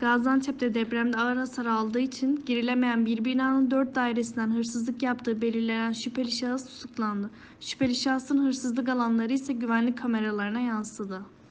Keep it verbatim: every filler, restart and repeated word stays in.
Gaziantep'te depremde ağır hasar aldığı için girilemeyen bir binanın dört dairesinden hırsızlık yaptığı belirlenen şüpheli şahıs tutuklandı. Şüpheli şahsın hırsızlık alanları ise güvenlik kameralarına yansıdı.